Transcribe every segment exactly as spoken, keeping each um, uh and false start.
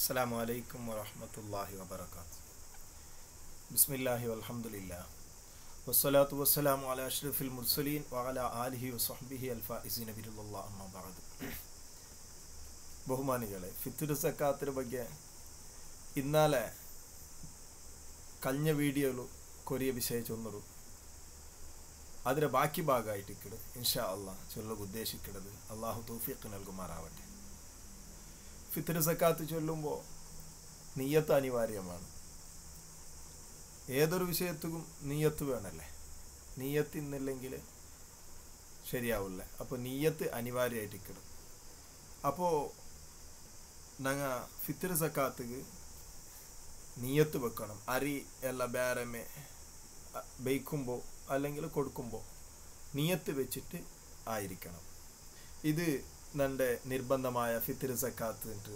അസ്സലാമു അലൈക്കും വറഹ്മത്തുള്ളാഹി വബറകാതുഹു. ബിസ്മില്ലാഹി വൽഹംദുലില്ലാഹ് വസ്സലാത്തു വസ്സലാമു അലാ അഷ്റഫിൽ മുർസലീൻ വഅലാ ആലിഹി വസഹ്ബിഹി അൽഫായിസീന ബിറുല്ലാഹ് അമ്മാ ബഅദ്. ബഹുമാനികളെ, ഫിത്ർ സക്കാത്തിൻ്റെ ಬಗ್ಗೆ ഇന്നലെ കഴിഞ്ഞ വീഡിയോയിൽ കൊറിയ വിഷയ ചൊന്നರು ಅದರ ಬಾಕಿ ಭಾಗ ಆಯ್ತಿಕ್ಕಡು ಇನ್ಶಾ ಅಲ್ಲಾಹ್ ചൊല്ലുക ഉദ്ദേശിക്കുന്നത് അള്ളാഹു തൗഫീഖ് നൽകുമാറാവട്ടെ. ഫിത്ർ സക്കാത്ത് ചൊല്ലുമ്പോൾ നിയ്യത്ത് അനിവാര്യമാണ്. ഏതൊരു വിഷയത്തിനും നിയ്യത്ത് വേണമല്ലേ, നിയ്യത്ത് ഇന്നില്ലെങ്കിൽ ശരിയാവില്ല. അപ്പോൾ നിയ്യത്ത് അനിവാര്യമായിട്ടിക്കണം. അപ്പോൾ ഞങ്ങൾ ഫിത്ർ സക്കാത്തുക്ക് നിയ്യത്ത് വെക്കണം. അരി ಎಲ್ಲ ಬೇರೆമേ ബേക്കുമ്പോൾ അല്ലെങ്കിൽ കൊടുക്കുമ്പോൾ നിയ്യത്ത് വെച്ചിട്ട് ആയിരിക്കണം. ഇത് നൻ്റെ നിർബന്ധമായ ഫിത്ർ സക്കാത്ത് ഉണ്ട്.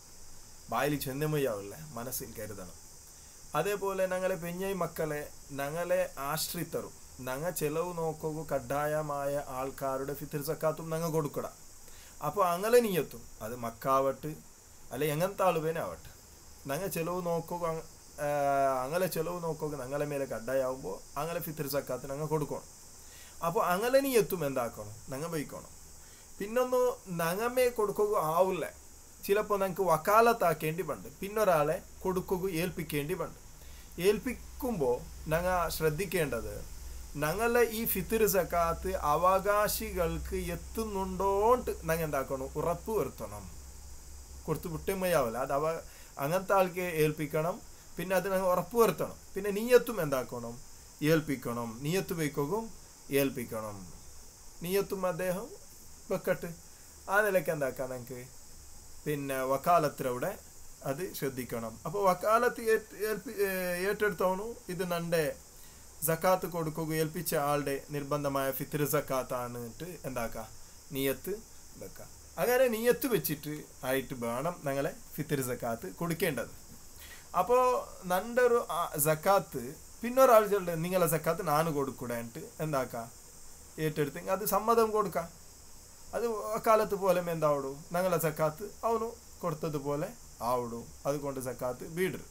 ബായിൽ ചെന്നമയ്യാവില്ല, മനസ്സിൽ കരുതണം. അതേപോലെ ഞങ്ങളെ പെഞ്ഞൈ മക്കളെ ഞങ്ങളെ ആശ്രിതരും ഞങ്ങൾ ചെലവ് നോക്കുക കഡ്ഡായമായ ആൾക്കാരുടെ ഫിത്ർ സക്കാത്തും ഞങ്ങൾ കൊടുക്കണം. അപ്പോൾ അങ്ങനെ നിയ്യത്തും അത് മക്കാവട്ട് അല്ലെ എങ്ങനത്തെ ആളുവേനാവട്ടെ, ഞങ്ങൾ ചെലവ് നോക്കുക അങ്ങനെ ചെലവ് നോക്കുക ഞങ്ങളെ മേലെ കഡ്ഡായാവുമ്പോൾ അങ്ങനെ ഫിത്ർ സക്കാത്ത് ഞങ്ങൾ കൊടുക്കണം. അപ്പോൾ അങ്ങനെ നിയ്യത്തും എന്താക്കണം, ഞങ്ങൾ വയ്ക്കണം. പിന്നൊന്ന് ഞങ്ങമേ കൊടുക്കുക ആവില്ല, ചിലപ്പോൾ ഞങ്ങൾക്ക് വക്കാലത്താക്കേണ്ടി പണ്ട്, പിന്നൊരാളെ കൊടുക്കുക ഏൽപ്പിക്കേണ്ടി പണ്ട്. ഏൽപ്പിക്കുമ്പോൾ ഞങ്ങൾ ശ്രദ്ധിക്കേണ്ടത് ഞങ്ങളെ ഈ ഫിത്ർ സക്കാത്ത് അവകാശികൾക്ക് എത്തുന്നുണ്ടോണ്ട് ഞങ്ങൾ എന്താക്കണം, ഉറപ്പ് വരുത്തണം. കൊടുത്തു വിട്ടുമയാവില്ല, അത് അവ അങ്ങനത്തെ ആൾക്ക് ഏൽപ്പിക്കണം. പിന്നെ അത് ഞങ്ങൾ ഉറപ്പ് വരുത്തണം. പിന്നെ നിയ്യത്തും എന്താക്കണം, ഏൽപ്പിക്കണം. നിയ്യത്ത് വയ്ക്കുകയും ഏൽപ്പിക്കണം. നിയ്യത്തും അദ്ദേഹം വെക്കട്ട്. ആ നിലയ്ക്ക് എന്താക്കാം ഞങ്ങൾക്ക് പിന്നെ വക്കാലത്തിലൂടെ അത് ശ്രദ്ധിക്കണം. അപ്പോൾ വക്കാലത്ത് ഏൽപ്പി ഏറ്റെടുത്തോണു ഇത് നൻ്റെ സക്കാത്ത് കൊടുക്കുക ഏൽപ്പിച്ച ആളുടെ നിർബന്ധമായ ഫിത്ർ സക്കാത്താണിട്ട് എന്താക്കുക, നിയ്യത്ത് വെക്കുക. അങ്ങനെ നിയ്യത്ത് വെച്ചിട്ട് ആയിട്ട് വേണം ഞങ്ങളെ ഫിത്ർ സക്കാത്ത് കൊടുക്കേണ്ടത്. അപ്പോൾ നൻ്റെ ഒരു സക്കാത്ത് പിന്നൊരാൾ ചൊല്ലെ നിങ്ങളെ സക്കാത്ത് നാന് കൊടുക്കൂടായിട്ട് എന്താക്കുക ഏറ്റെടുത്തെങ്കിൽ അത് സമ്മതം കൊടുക്കാം. അത് അക്കാലത്ത് പോലെ എന്താവിടും, ഞങ്ങളെ സക്കാത്ത് അവനു കൊടുത്തതുപോലെ ആവിടും. അതുകൊണ്ട് സക്കാത്ത് വീടരുത്.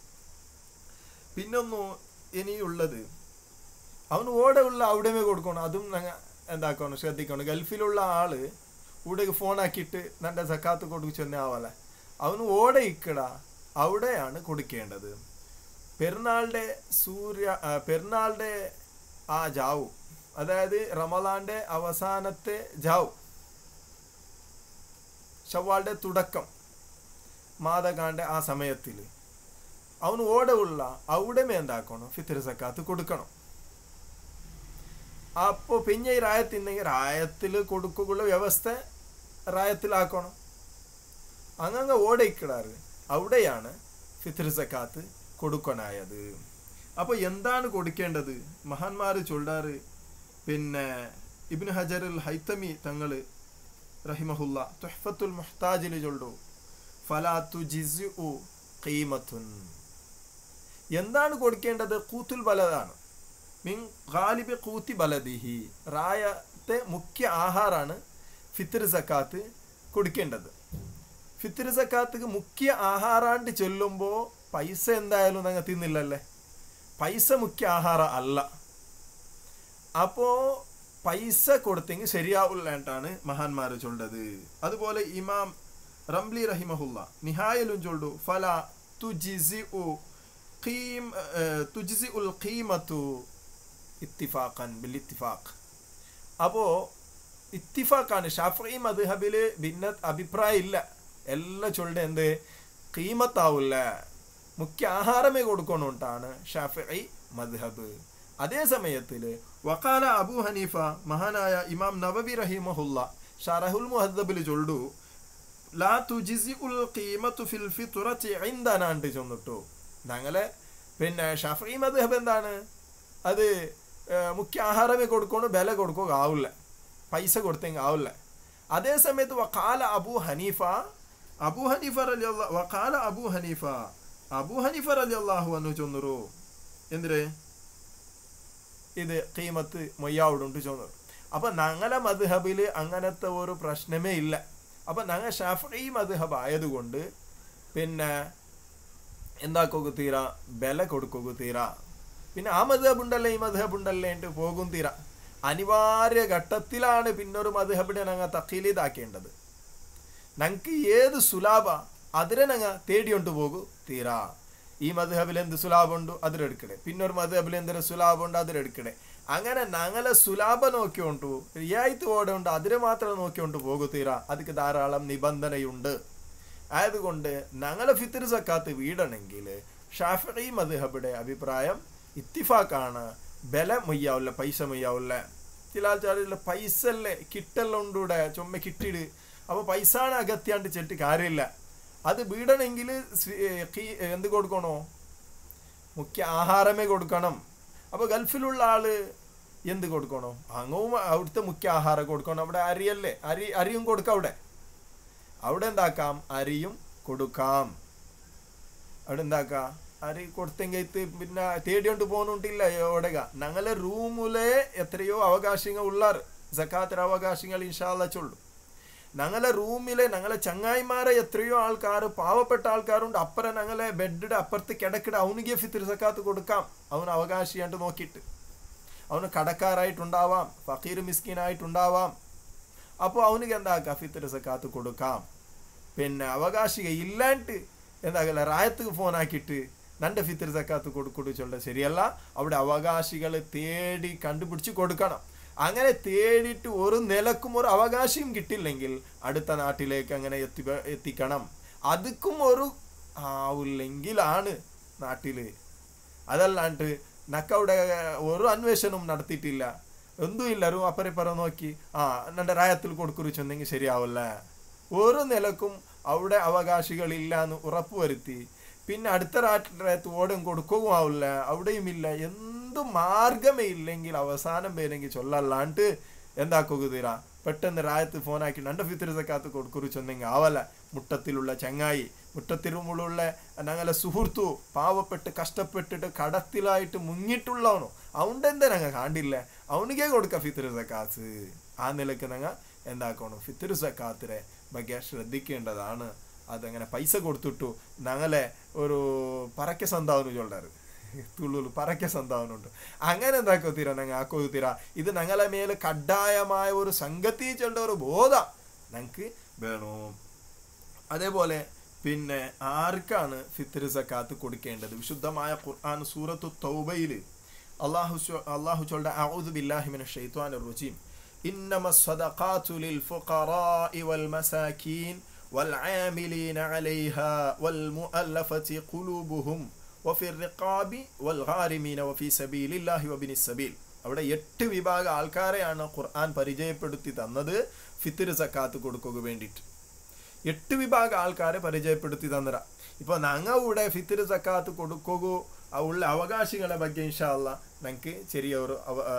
പിന്നൊന്നു ഇനിയുള്ളത് അവന് ഓടെ ഉള്ള അവിടെമേ കൊടുക്കണം. അതും ഞങ്ങൾ എന്താക്കണം, ശ്രദ്ധിക്കണം. ഗൾഫിലുള്ള ആള് ഇവിടേക്ക് ഫോണാക്കിയിട്ട് എൻ്റെ സക്കാത്ത് കൊടുക്കു ചെന്നാവല, അവന് ഓടെ ഇക്കട അവിടെയാണ് കൊടുക്കേണ്ടത്. പെരുന്നാളുടെ സൂര്യ പെരുന്നാളുടെ ആ ജാവു, അതായത് റമദാന്റെ അവസാനത്തെ ജാവു, ഷവ്വാലിന്റെ തുടക്കം മാതകാന്റെ ആ സമയത്തിൽ അവന് ഓടെ ഉള്ള അവിടെ എന്താക്കണം, ഫിത്ർ സക്കാത്ത് കൊടുക്കണം. അപ്പോൾ പിന്നെ ഈ റായത്തിണ്ടെങ്കിൽ റായത്തിൽ കൊടുക്കുള്ള വ്യവസ്ഥ റായത്തിലാക്കണം. അങ്ങനെ ഓടെ ഇക്കിടാറ് അവിടെയാണ് ഫിത്ർ സക്കാത്ത് കൊടുക്കണായത്. അപ്പോൾ എന്താണ് കൊടുക്കേണ്ടത് മഹാന്മാർ ചൊല്ലാറ്. പിന്നെ ഇബ്നു ഹജറുൽ ഹൈതമി തങ്ങൾ റഹിമഹുല്ല തുഹ്ഫത്തുൽ മുഹ്താജിൽ ചൊല്ലു, ഫലാ തുജിസ്ഉ ഖീമത്തുൻ. എന്താണ് കൊടുക്കേണ്ടത്, ഖൂത്തുൽ ബലദാണ്. മിൻ ഗാലിബി ഖൂത്തി ബലദിഹി, റായത്തെ മുഖ്യ ആഹാരമാണ് ഫിത്ർ സക്കാത്ത് കൊടുക്കേണ്ടത്. ഫിത്ർ സക്കാത്ത് മുഖ്യ ആഹാരാണ്ട് ചൊല്ലുമ്പോൾ പൈസ എന്തായാലും ഞങ്ങൾ തിന്നില്ലല്ലേ, പൈസ മുഖ്യ ആഹാരം അല്ല. അപ്പോൾ പൈസ കൊടുത്തെങ്കിൽ ശരിയാവില്ലായിട്ടാണ് മഹാന്മാർ ചൊല്ലത്. അതുപോലെ ഇമാം റംലി റഹിമഹുല്ല നിഹായലും ചൊല്ലു, ഫല തുജിസിഉ ഖീം തുജിസിഉൽ ഖീമത്തു ഇത്തിഫാഖൻ ബിൽ ഇത്തിഫാഖ്. അപ്പോൾ ഇത്തിഫാഖാണ്. ഷാഫിഈ മദ്ഹബിൽ ഭിന്ന അഭിപ്രായം ഇല്ല. എല്ലാം ചൊല്ലുടെ എന്ത് ഖീമത്താവില്ല, മുഖ്യ ആഹാരമേ കൊടുക്കണോണ്ടാണ് ഷാഫിഈ മദ്ഹബ്. അതേ സമയത്തിൽ വഖാല അബൂ ഹനീഫ, മഹാനായ ഇമാം നവവി റഹിമഹുല്ല ഷറഹുൽ മുഹദ്ദബിൽ ചൊല്ലു, ലാ തുജിസിഉൽ ഖീമത്തു ഫിൽ ഫിത്റതി ഇൻദനാ ഉണ്ട് ചൊന്നിട്ടു. ഞങ്ങളെ പിന്നെ ഷാഫിഈ മദ്ഹബ് എന്താണ്, അത് മുഖ്യ ആഹാരമേ കൊടുക്കണോ, വില കൊടുക്കുക ആവില്ല, പൈസ കൊടുത്തെങ്കിൽ ആവില്ല. അതേ സമയത്ത് വഖാല അബൂ ഹനീഫ അബൂ ഹനീഫ റളിയല്ലാഹു വഖാല അബൂ ഹനീഫ അബൂ ഹനീഫ റളിയല്ലാഹു അൻഹു ചൊന്നറു എന്തിരെ ഇത് ഖീമത്ത് മൊയ്യാവിടുണ്ട് ചൊന്നറു. അപ്പം ഞങ്ങളെ മദ്ഹബിൽ അങ്ങനത്തെ ഒരു പ്രശ്നമേ ഇല്ല. അപ്പം ഞങ്ങൾ ഷാഫിഈ മദ്ഹബ് ആയതുകൊണ്ട് പിന്നെ എന്താക്കോകു തീര ബല കൊടുക്കോകു തീര പിന്നെ ആ മദ്ഹബ് ഉണ്ടല്ലേ ഈ മദ്ഹബ് ഉണ്ടല്ലേ എന്നിട്ട് പോകും തീര അനിവാര്യ ഘട്ടത്തിലാണ് പിന്നൊരു മദ്ഹബിനെ ഞങ്ങൾ തഖീലീദാക്കേണ്ടത് ഞങ്ങൾക്ക് ഏത് സുലാഭ അതിനെ ഞങ്ങൾ തേടിയോണ്ട് പോകും തീര ഈ മദ്ഹബിൽ എന്ത് സുലാഭുണ്ട് അതിലെടുക്കണേ പിന്നൊരു മദ്ഹബിൽ എന്തൊരു സുലാഭുണ്ട് അതിലെടുക്കണേ അങ്ങനെ ഞങ്ങളെ സുലാഭ നോക്കിയോണ്ടു റിയായത്ത് ഓടുണ്ട് അതിനെ മാത്രം നോക്കിയോണ്ട് പോകും തീര അതിക്ക് ധാരാളം നിബന്ധനയുണ്ട് ആയതുകൊണ്ട് ഞങ്ങളെ ഫിത്ർ സക്കാത്ത് വീടണമെങ്കിൽ ഷാഫിഈ മദ്ഹബിയുടെ അഭിപ്രായം ഇത്തിഫാക്കാണ് ബല മൊയ്യാവില്ല പൈസ മൊയ്യാവില്ല ചില ആൾക്കാരില്ല പൈസ അല്ലേ കിട്ടെല്ലാം ഉണ്ടൂടെ ചുമ്മ കിട്ടിട് അപ്പോൾ പൈസയാണ് അകത്യാണ്ട് ചെട്ടി കാര്യമില്ല അത് വീടണമെങ്കിൽ എന്ത് കൊടുക്കണോ മുഖ്യ ആഹാരമേ കൊടുക്കണം അപ്പോൾ ഗൾഫിലുള്ള ആള് എന്ത് കൊടുക്കണോ അങ്ങവും അവിടുത്തെ മുഖ്യ ആഹാരം കൊടുക്കണം അവിടെ അരിയല്ലേ അരി അരിയും കൊടുക്കാം അവിടെ അവിടെ എന്താക്കാം അരിയും കൊടുക്കാം അവിടെ എന്താക്കാം അരി കൊടുത്തെങ്കിൽ പിന്നെ തേടിയോണ്ട് പോകുന്നുണ്ടില്ല എവിടെക ഞങ്ങളെ റൂമിലെ എത്രയോ അവകാശങ്ങൾ ഉള്ളാർ സക്കാത്തിന് അവകാശങ്ങൾ ഇൻഷാല്ല ചൊല്ലു ഞങ്ങളെ റൂമിലെ ഞങ്ങളെ ചങ്ങായിമാരെ എത്രയോ ആൾക്കാർ പാവപ്പെട്ട ആൾക്കാരുണ്ട് അപ്പുറം ഞങ്ങളെ ബെഡിടെ അപ്പുറത്ത് കിടക്കിട അവനിಗೆ ഫിത്ർ സക്കാത്ത് കൊടുക്കാം അവന് അവകാശിയായിട്ട് നോക്കിയിട്ട് അവന് കടക്കാരായിട്ടുണ്ടാവാം ഫക്കീർ മിസ്കീനായിട്ടുണ്ടാവാം അപ്പോൾ അവനിക്ക് എന്താക്കാം ഫിത്ർ സക്കാത്ത് കൊടുക്കാം പിന്നെ അവകാശിക ഇല്ലാണ്ട് എന്താകല്ല റായത്തുക്ക് ഫോൺ ആക്കിയിട്ട് നൻ്റെ ഫിത്ർ സക്കാത്ത് കൊടുക്കൊടു ചൊല്ല ശരിയല്ല അവിടെ അവകാശികൾ തേടി കണ്ടുപിടിച്ച് കൊടുക്കണം അങ്ങനെ തേടിയിട്ട് ഒരു നിലക്കും ഒരു അവകാശിയും കിട്ടില്ലെങ്കിൽ അടുത്ത നാട്ടിലേക്ക് അങ്ങനെ എത്തി എത്തിക്കണം അതുക്കും ഒരു ആവില്ലെങ്കിലാണ് നാട്ടിൽ അതല്ലാണ്ട് നക്കവിടെ ഒരു അന്വേഷണവും നടത്തിയിട്ടില്ല എന്തും ഇല്ലരും അപ്പറിപ്പറ നോക്കി ആ എൻ്റെ റായത്തിൽ കൊടുക്കുറിച്ചെന്നെങ്കിൽ ശരിയാവില്ല ഒരു നിലക്കും അവിടെ അവകാശികളില്ല എന്ന് ഉറപ്പുവരുത്തി പിന്നെ അടുത്ത രാത്രി ഓടും കൊടുക്കുകയും ആവില്ല അവിടെയും ഇല്ല എന്തും മാർഗമേ ഇല്ലെങ്കിൽ അവസാനം പേരെങ്കിൽ ചൊല്ലല്ലാണ്ട് എന്താക്കുക തീരാ പെട്ടെന്ന് റായത്ത് ഫോണാക്കി എൻ്റെ ഫിത്ർ സക്കാത്ത് കൊടുക്കുറിച്ചെന്നെങ്കിൽ ആവല്ല മുട്ടത്തിലുള്ള ചങ്ങായി മുട്ടത്തിലുമുള്ള ഞങ്ങളെ സുഹൃത്തു പാവപ്പെട്ട് കഷ്ടപ്പെട്ടിട്ട് കടത്തിലായിട്ട് മുങ്ങിട്ടുള്ളവനോ അവൻ്റെ എന്താ ഞങ്ങൾ കാണ്ടില്ല അവനിക്കേ കൊടുക്ക ഫിത്ർ സക്കാത്ത് ആ നിലക്ക് ഞങ്ങൾ എന്താക്കണം ഫിത്ർ സക്കാത്തിനെ ಬಗ್ಗೆ ശ്രദ്ധിക്കേണ്ടതാണ് അതങ്ങനെ പൈസ കൊടുത്തിട്ടു ഞങ്ങളെ ഒരു പറക്ക സന്താവനം ചൊല്ലാറ് തുള്ളു പറക്ക സന്താവനുണ്ട് അങ്ങനെ എന്താക്കോ തീരാ ഞങ്ങൾ ആക്കോ തീരാ ഇത് ഞങ്ങളെ മേലെ കഡായമായ ഒരു സംഗതി ചെണ്ട ഒരു ബോധ ഞങ്ങൾക്ക് വേണോ അതേപോലെ പിന്നെ ആർക്കാണ് ഫിത്ർ സക്കാത്ത് കൊടുക്കേണ്ടത് വിശുദ്ധമായ ഖുർആൻ സൂറത്തു തൗബയിൽ അല്ലാഹു അല്ലാഹു ചൊല്ല അഊദു ബില്ലാഹി മിനശ് ശൈത്വാനിർ റജീം إنما الصدقات للفقراء والمساكين والعاملين عليها والمؤلفة قلوبهم وفي الرقاب والغارمين وفي سبيل الله وابن السبيل അവിടെ എട്ട് വിഭാഗ ആൾക്കാരെയാണ് ഖുർആൻ പരിചയപ്പെടുത്തി തന്നത് ഫിത്ർ സക്കാത്ത് കൊടുക്കുക വേണ്ടിയിട്ട് എട്ട് വിഭാഗ ആൾക്കാരെ പരിചയപ്പെടുത്തി തന്നതാ ഇപ്പോൾ ഞങ്ങൾ ഇവിടെ ഫിത്ർ സക്കാത്ത് കൊടുക്കുക ഉള്ള അവകാശികളെ ಬಗ್ಗೆ ഇൻഷാ അല്ലാ ഞങ്ങൾക്ക് ചെറിയൊരു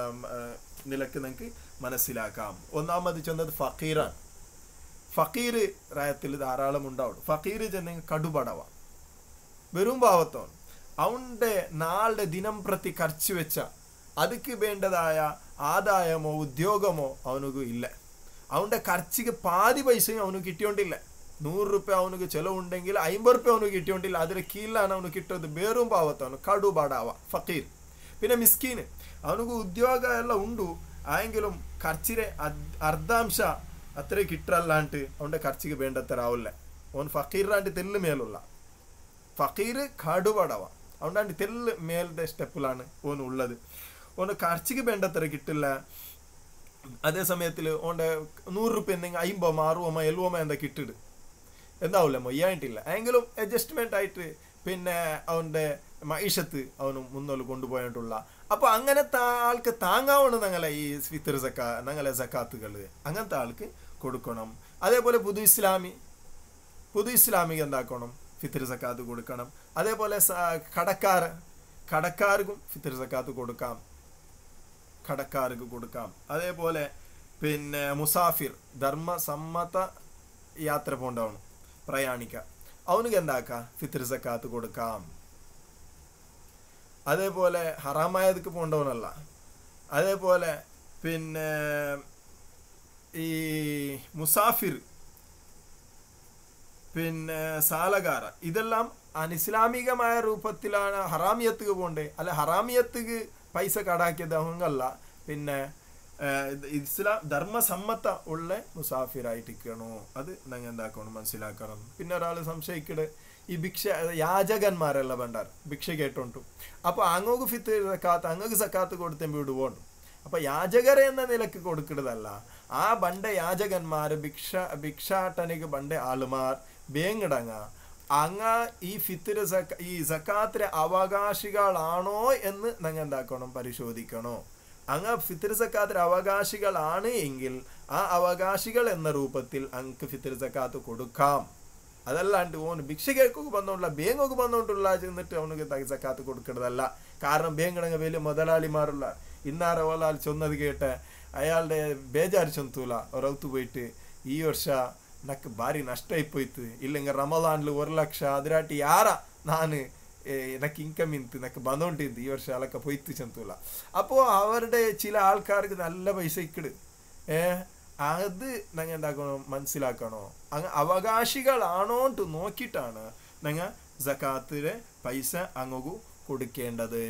നിലക്ക് നിങ്ങൾക്ക് മനസ്സിലാക്കാം ഒന്നാമത് ചെന്നത് ഫക്കീറാണ് ഫക്കീർ റായത്തിൽ ധാരാളം ഉണ്ടാവും ഫക്കീർ ചെന്നെങ്കിൽ കടുപടവ വെറും പാവത്തോൻ അവൻ്റെ നാളുടെ ദിനം പ്രതി ಖರ್ಚು വെച്ച അതിക്ക് വേണ്ടതായ ആദായമോ ഉദ്യോഗമോ അവനക്ക് ഇല്ല അവൻ്റെ ಖರ್ಚಿಗೆ പാതി പൈസയും അവന് കിട്ടിയോണ്ടില്ല നൂറ് റുപ്യ അവനക്ക് ചിലവുണ്ടെങ്കിൽ അമ്പത് റുപ്യ അവന് കിട്ടിയോണ്ടില്ല അതിന് കീഴിലാണ് അവന് കിട്ടുന്നത് വെറും പാവത്തോൻ കടുപടവ ഫക്കീർ പിന്നെ മിസ്കീന് അവനക്ക് ഉദ്യോഗം എല്ലാം ഉണ്ടു ആയെങ്കിലും ಖರ್ಚಿരെ അർദ്ധാംശ അത്ര കിട്ടല്ലാണ്ട് അവൻ്റെ ಖರ್ಚಿಗೆ വേണ്ടത്ര ആവില്ല അവൻ ഫക്കീറാണ്ട് തെല്ല് മേലുള്ള ഫക്കീർ കടുപടവ അതുകൊണ്ടാണ്ട് തെല്ല് മേലത്തെ സ്റ്റെപ്പിലാണ് ഓൻ ഉള്ളത് ഓന് ಖರ್ಚಿಗೆ വേണ്ടത്ര കിട്ടില്ല അതേ സമയത്തിൽ ഓൻ്റെ നൂറ് റുപ്യ എന്തെങ്കിലും അമ്പതോ അറുപതോ എഴുപതോ എന്താ കിട്ടിട് എന്താവില്ല മൊയ്യായിട്ടില്ല എങ്കിലും അഡ്ജസ്റ്റ്മെൻ്റ് ആയിട്ട് പിന്നെ അവൻ്റെ മൈഷത്ത് അവന് മുന്നോട്ട് കൊണ്ടുപോയിട്ടുള്ള അപ്പോൾ അങ്ങനത്തെ ആൾക്ക് താങ്ങാവണം ഞങ്ങളെ ഈ ഫിത്ർ സക്കാ ഞങ്ങളെ സക്കാത്തുകൾ അങ്ങനത്തെ ആൾക്ക് കൊടുക്കണം അതേപോലെ പുതു ഇസ്ലാമി പുതു ഇസ്ലാമിക്ക് എന്താക്കണം ഫിത്ർ സക്കാത്ത് കൊടുക്കണം അതേപോലെ കടക്കാർ കടക്കാർക്കും ഫിത്ർ സക്കാത്ത് കൊടുക്കാം കടക്കാർക്ക് കൊടുക്കാം അതേപോലെ പിന്നെ മുസാഫിർ ധർമ്മസമ്മത യാത്ര പോകേണ്ടവണ് പ്രയാണിക്ക അവനക്ക് എന്താക്കാം ഫിത്ർ സക്കാത്ത് കൊടുക്കാം അതേപോലെ ഹറാമായതൊക്കെ പോകേണ്ടവനല്ല അതേപോലെ പിന്നെ ഈ മുസാഫിർ പിന്നെ സാലകാര ഇതെല്ലാം അനിസ്ലാമികമായ രൂപത്തിലാണ് ഹറാമിയത്തുക്ക് പോണ്ടേ. അല്ല ഹറാമിയത്തുക്ക് പൈസ കടാക്കിയത് അങ്ങല്ല. പിന്നെ ഇസ്ലാം ധർമ്മസമ്മത ഉള്ള മുസാഫിറായിട്ടിരിക്കണോ അത് ഞങ്ങൾ എന്താക്കണം മനസ്സിലാക്കണം. പിന്നെ ഒരാൾ സംശയിക്കട് ഈ ഭിക്ഷ യാചകന്മാരെല്ലാം വേണ്ടാർ ഭിക്ഷ കേട്ടോണ്ടു. അപ്പോൾ അങ്ങോക്ക് ഫിത്ത് സക്കാത്ത് അങ്ങക്ക് സക്കാത്ത് കൊടുത്തെമ്പി വിടുപോണ്ടു. അപ്പൊ യാചകരെ എന്ന നിലക്ക് കൊടുക്കുന്നതല്ല. ആ ബണ്ട യാചകന്മാർ ഭിക്ഷ ഭിക്ഷാട്ടനിക്ക് ബണ്ട ആളുമാർ ബേങ്ങിടങ്ങ അങ്ങ ഈ ഫിത്തിര് സക്ക ഈ സക്കാത്തിലെ അവകാശികളാണോ എന്ന് ഞങ്ങൾ എന്താക്കണം പരിശോധിക്കണോ. അങ്ങ് ഫിത്തിർ സക്കാത്തിലെ അവകാശികളാണ് എങ്കിൽ ആ അവകാശികൾ എന്ന രൂപത്തിൽ അങ്ങ് ഫിത്തിർ സക്കാത്ത് കൊടുക്കാം. അതല്ലാണ്ട് ഓന് ഭിക്ഷ കേൾക്കൊക്കെ വന്നോണ്ടില്ല ബേങ്ങൊക്കെ വന്നോണ്ടുള്ള ചെന്നിട്ട് അവനക്ക് സക്കാത്ത് കൊടുക്കേണ്ടതല്ല. കാരണം ബേങ്ങിടങ്ങ വലിയ മുതലാളിമാരുള്ള ഇന്നാര ഓലാൽ ചൊന്നത് കേട്ട് അയാളുടെ ബേജാറ് ചൊന്തൂല ഒരൗത്ത് പോയിട്ട് ഈ വർഷ നക്ക് ഭാരി നഷ്ടമായിപ്പോയിത്ത് ഇല്ലെങ്കിൽ റമദാനിൽ ഒരു ലക്ഷ അതിരാട്ടി ಯಾರ ನಾನು എനിക്ക് ഇൻകം ഇൻത്ത് എനിക്ക് ബന്ധോണ്ടിരുന്നു ഈ വർഷം അതൊക്കെ പോയിത്ത് ചെന്തൂല. അപ്പോൾ അവരുടെ ചില ആൾക്കാർക്ക് നല്ല പൈസ ഇക്കിട് ഏഹ് അത് ഞങ്ങൾ എന്താക്കണം മനസ്സിലാക്കണോ. അങ്ങ് അവകാശികളാണോട്ട് നോക്കിയിട്ടാണ് ഞങ്ങൾ സക്കാത്തിലെ പൈസ അങ്ങ് കൊടുക്കേണ്ടത്.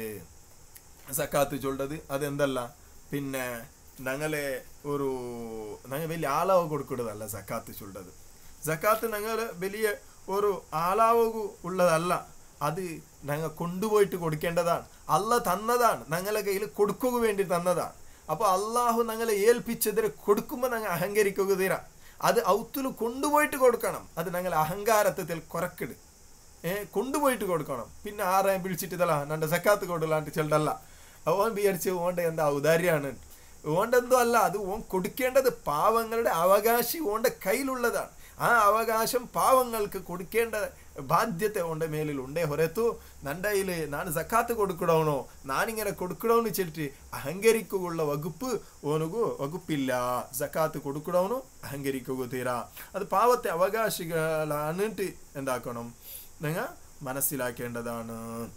സക്കാത്ത് ചൊല്ലത് അതെന്തല്ല പിന്നെ ഞങ്ങളെ ഒരു ഞങ്ങൾ വലിയ ആളാവ് കൊടുക്കുന്നതല്ല സക്കാത്ത് ചൊല്ലത്. സക്കാത്ത് ഞങ്ങൾ വലിയ ഒരു ആളാവ് ഉള്ളതല്ല. അത് ഞങ്ങൾ കൊണ്ടുപോയിട്ട് കൊടുക്കേണ്ടതാണ്. അല്ല തന്നതാണ്, ഞങ്ങളെ കയ്യിൽ കൊടുക്കുക വേണ്ടി തന്നതാണ്. അപ്പോൾ അള്ളാഹു ഞങ്ങളെ ഏൽപ്പിച്ചതിന് കൊടുക്കുമ്പോൾ ഞങ്ങൾ അഹങ്കരിക്കുക തീരാ. അത് ഔത്തുൽ കൊണ്ടുപോയിട്ട് കൊടുക്കണം. അത് ഞങ്ങൾ അഹങ്കാരത്തിൽ കുറക്കിട് ഏഹ് കൊണ്ടുപോയിട്ട് കൊടുക്കണം. പിന്നെ ആരെയും വിളിച്ചിട്ട് ഇതല്ല എൻ്റെ സക്കാത്ത് കൊടുക്കലാണ്ട് ചെല്ലല്ല. ഓൻ വിചാരിച്ച് ഓണ്ട എന്താ ഔദാര്യാണ് ഓണ്ടെന്തോ അല്ല. അത് ഓൻ കൊടുക്കേണ്ടത് പാവങ്ങളുടെ അവകാശി ഓൻ്റെ കയ്യിലുള്ളതാണ്. ആ അവകാശം പാവങ്ങൾക്ക് കൊടുക്കേണ്ട ബാധ്യത ഓൻ്റെ മേലിലുണ്ടേ ಹೊರತು ನನ್ನ കയ്യിൽ ನಾನು സക്കാത്ത് കൊടുക്കണോ നാനിങ്ങനെ കൊടുക്കണമെന്ന് വെച്ചിട്ട് അഹങ്കരിക്കുകയുള്ള വകുപ്പ് ഓനുകു വകുപ്പില്ല. സക്കാത്ത് കൊടുക്കണവനു അഹങ്കരിക്കുക തീരാ. അത് പാവത്തെ അവകാശികളാണിട്ട് എന്താക്കണം നിങ്ങൾ മനസ്സിലാക്കേണ്ടതാണ്.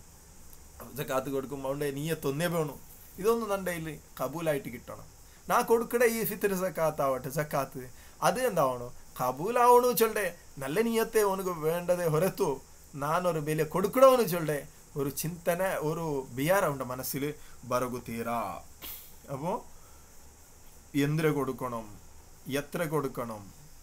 സക്കാത്ത് കൊടുക്കുമ്പോൾ അവൻ്റെ നീയത്തൊന്നേ വേണം. ഇതൊന്നും ನನ್ನ കയ്യിൽ കബൂലായിട്ട് കിട്ടണം. നാ കൊടുക്കട ഈ ഫിത്തർ സക്കാത്ത് ആവട്ടെ സക്കാത്ത് അത് എന്താവണോ കബൂലാവണു ചൊല്ലേ നല്ല നീയത്തെ ഓനക്ക് വേണ്ടതേ ಹೊರತು ನಾನൊരു ಬೆಲೆ കൊടുക്കണമെന്ന് ചൊല്ലേ ഒരു ചിന്തന ഒരു ബിയാർ അവൻ്റെ മനസ്സിൽ ബറകുതീരാ. അപ്പോൾ എന്തിനെ കൊടുക്കണം, എത്ര കൊടുക്കണം,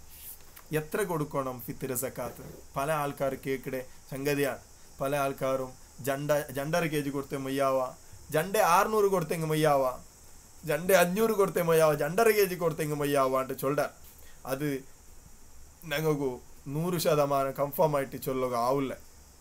എത്ര കൊടുക്കണം ഫിത്തർ സക്കാത്ത് പല ആൾക്കാർ കേൾക്കിടെ സംഗതിയാണ്. പല ആൾക്കാരും ജണ്ട ജണ്ടര കെ ജി കൊടുത്തേ മയ്യാവ, ജണ്ടೆ ಆರ್ನೂರು ಕೊಡ್ತೆಂಗೆ ಮಯ್ಯಾವ, ಜಂಡೆ ಅഞ്ഞൂറ് ಕೊಡ್ತೆ ಮಯ್ಯಾವ, ಜಂಡರ ಕೆ ಜಿ ಕೊಡ್ತೆಂಗೆ ಮಯ್ಯಾವ ಅಂತ ಚೊಲ್ಲಾರ. ಅದು ഞങ്ങൾക്കു നൂറ് ശതമാനം കൺഫേം ആയിട്ട് ചൊല്ലുക ആവില്ല.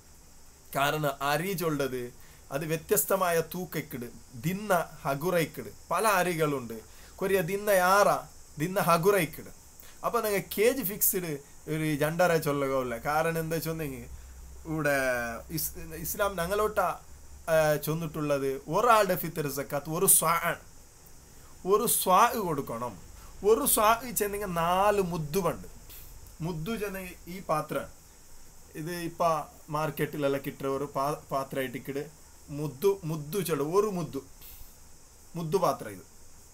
കാരണം അരി ചൊല്ലത് അത് വ്യത്യസ്തമായ തൂക്കക്കിട് ദിന്ന ഹഗുറൈക്കിട് പല അരികളുണ്ട്. കൊറിയ ദിന്ന യാറ ദിന്ന ഹഗുറൈക്കിട്. അപ്പം നിങ്ങൾ കെ ജി ഫിക്സ്ഡ് ഒരു ജണ്ടര ചൊല്ലുകയില്ല. കാരണം എന്താ ചൊന്നെങ്കിൽ ഇവിടെ ഇസ് ഇസ്ലാം ഞങ്ങളോട്ട ചൊന്നിട്ടുള്ളത് ഒരാളുടെ ഫിത്തർ സക്കാത്ത് ഒരു സ്വാ ആണ്. ഒരു സ്വാ കൊടുക്കണം. ഒരു സ്വാ ചെന്നെങ്കിൽ നാല് മുദ്ദുണ്ട്. മുദ്ദു ചെന്നെങ്കിൽ ഈ പാത്രം ഇത് ഇപ്പം മാർക്കറ്റിലെല്ലാം കിട്ടുന്ന ഒരു പാ പാത്രമായിട്ട് ഇക്കിട് മുദ്ദു മുദ്ദു ചൊല്ല ഒരു മുദ്ദു മുദ്ദു പാത്രം. ഇത്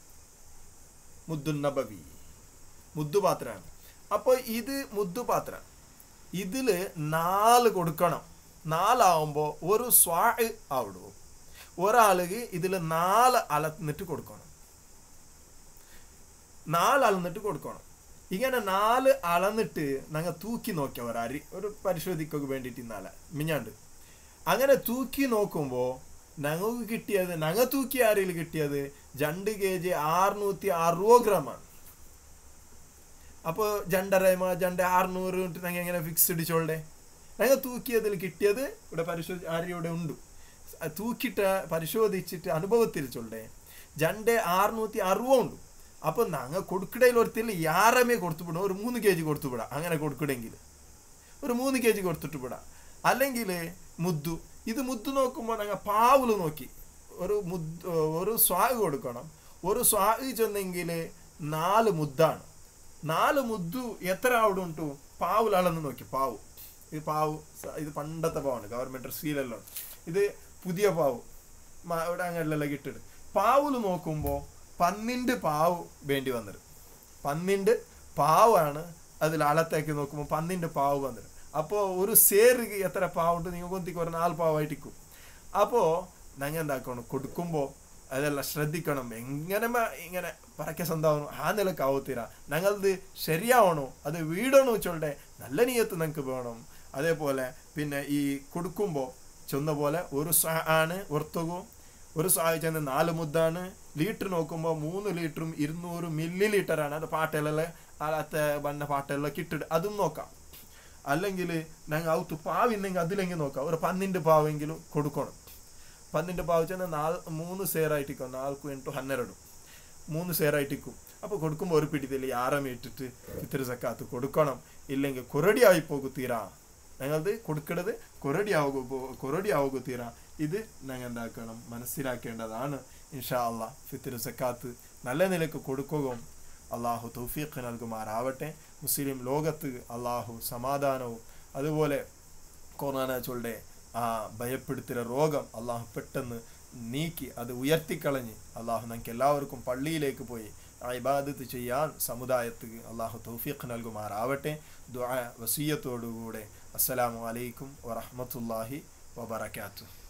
മുദ്ദു നബവി മുദ്ദു പാത്രമാണ്. അപ്പോൾ ഇത് മുദ്ദു പാത്രം ഇതിൽ നാല് കൊടുക്കണം. നാലാവുമ്പോൾ ഒരു സ്വാ ആവിടും. ഒരാൾക്ക് ഇതിൽ നാല് അളന്നിട്ട് കൊടുക്കണം. നാല് അളന്നിട്ട് കൊടുക്കണം. ഇങ്ങനെ നാല് അളന്നിട്ട് ഞങ്ങൾ തൂക്കി നോക്കിയ ഒരരി ഒരു പരിശോധിക്കൊക്കെ വേണ്ടിയിട്ട് ഇന്നാലെ മിഞ്ഞാണ്ട് അങ്ങനെ തൂക്കി നോക്കുമ്പോൾ ഞങ്ങൾക്ക് കിട്ടിയത് ഞങ്ങൾ തൂക്കിയ അരിയിൽ കിട്ടിയത് രണ്ട് കെ ജി ആറുന്നൂറ്റി അറുപത് ഗ്രാമാണ്. അപ്പോൾ ജണ്ടരമ ജണ്ട ആറുന്നൂറ് ഞങ്ങൾ എങ്ങനെ ഫിക്സ് ഇടിച്ചോളേ ഞങ്ങൾ തൂക്കിയതിൽ കിട്ടിയത് ഇവിടെ പരിശോധി അരി ഇവിടെ ഉണ്ട്. തൂക്കിയിട്ട് പരിശോധിച്ചിട്ട് അനുഭവത്തിൽ ചൊല്ലേ ജണ്ട ആറുന്നൂറ്റി അറുപത് ഉണ്ട്. അപ്പോൾ ഞങ്ങൾ കൊടുക്കടയിൽ ഒരുത്തിൽ യാറമേ കൊടുത്തുവിടാം. ഒരു മൂന്ന് കെ ജി കൊടുത്തുവിടാം. അങ്ങനെ കൊടുക്കണമെങ്കിൽ ഒരു മൂന്ന് കെ ജി കൊടുത്തിട്ട് വിടാം. അല്ലെങ്കിൽ മുദ്ദു ഇത് മുദ്ദു നോക്കുമ്പോൾ ഞങ്ങൾ പാവുല് നോക്കി ഒരു മുദ് ഒരു സ്വാഗ് കൊടുക്കണം. ഒരു സ്വാഗ് ചെന്നെങ്കിൽ നാല് മുദ്ദാണ്. നാല് മുദ്ദു എത്ര അവിടെ ഉണ്ടു പാവുലാളെന്ന് നോക്കി. പാവ് ഇത് പാവ് ഇത് പണ്ടത്തെ പാവാണ്. ഗവൺമെൻറ് സീലെല്ലാം ഇത് പുതിയ പാവ് ഇവിടെ അങ്ങനെല്ലാം കിട്ടിട്ട് പാവുല് നോക്കുമ്പോൾ പന്നിൻ്റെ പാവ് വേണ്ടി വന്നത്. പന്നിൻ്റെ പാവാണ് അതിൽ അളത്തേക്ക് നോക്കുമ്പോൾ പന്നിൻ്റെ പാവ് വന്നത്. അപ്പോൾ ഒരു സേർക്ക് എത്ര പാവുണ്ട് നിങ്ങൾക്ക് ഒന്നിക്ക് ഒരു നാല് പാവായിട്ടിരിക്കും. അപ്പോൾ ഞങ്ങൾ എന്താക്കണം കൊടുക്കുമ്പോൾ അതെല്ലാം ശ്രദ്ധിക്കണം. എങ്ങനെ ഇങ്ങനെ പറയ്ക്ക സ്വന്തമാവണം ആ നിലക്ക് ആവത്തീര ഞങ്ങളത് ശരിയാവണോ അത് വീടണോ ചൊല്ലെ നല്ല നീയത്ത് ഞങ്ങൾക്ക് വേണം. അതേപോലെ പിന്നെ ഈ കൊടുക്കുമ്പോൾ ചൊന്ന പോലെ ഒരു സ ആണ് ഒർത്തകവും ഒരു സഹായിച്ചെന്ന് നാല് മുദ്ദാണ്. ലീറ്റർ നോക്കുമ്പോൾ മൂന്ന് ലിറ്ററും ഇരുന്നൂറ് മില്ലി ലിറ്ററാണ്. അത് പാട്ടെല്ലാം അത്തെ ബണ്ണ പാട്ടെല്ലാം കിട്ടിട്ട് അതും നോക്കാം. അല്ലെങ്കിൽ ഞങ്ങൾ ഔത്ത് പാവിന്നെങ്കിൽ അതിലെങ്കിൽ നോക്കാം. ഒരു പന്നിൻ്റെ പാവെങ്കിലും കൊടുക്കണം. പന്നിൻ്റെ പാവ് ചെന്നാൽ നാല് മൂന്ന് സേറായിട്ടിക്കും. നാൽക്കും എട്ടും ഹന്നെരടും മൂന്ന് സേറായിട്ടിക്കും. അപ്പോൾ കൊടുക്കുമ്പോൾ ഒരു പിടിത്തില്ല ആറമ ഇട്ടിട്ട് ഫിത്ർ സക്കാത്ത് കൊടുക്കണം. ഇല്ലെങ്കിൽ കൊറടിയായി പോകും തീരാ. ഞങ്ങളത് കൊടുക്കണത് കൊറടിയാവുക കൊറടിയാവുക തീരാ. ഇത് ഞങ്ങൾ എന്താക്കണം മനസ്സിലാക്കേണ്ടതാണ്. ഇൻഷാ അള്ളാഹ് ഫിത്ർ സക്കാത്ത് നല്ല നിലക്ക് കൊടുക്കുകയും അള്ളാഹു തൗഫീഖ് നൽകുമാറാവട്ടെ. മുസ്ലിം ലോകത്ത് അള്ളാഹു സമാധാനവും അതുപോലെ കൊറോണ ചൊല്ലെ ആ ഭയപ്പെടുത്തുന്ന രോഗം അള്ളാഹു പെട്ടെന്ന് നീക്കി അത് ഉയർത്തിക്കളഞ്ഞ് അള്ളാഹു ഞങ്ങൾക്ക് എല്ലാവർക്കും പള്ളിയിലേക്ക് പോയി ഇബാദത്ത് ചെയ്യാൻ സമുദായത്ത് അള്ളാഹു തൗഫീഖ് നൽകുമാറാവട്ടെ. ദുആ വസിയ്യത്തോടുകൂടെ അസ്സലാമു അലൈക്കും വറഹ്മത്തുള്ളാഹി വബറകാതുഹു.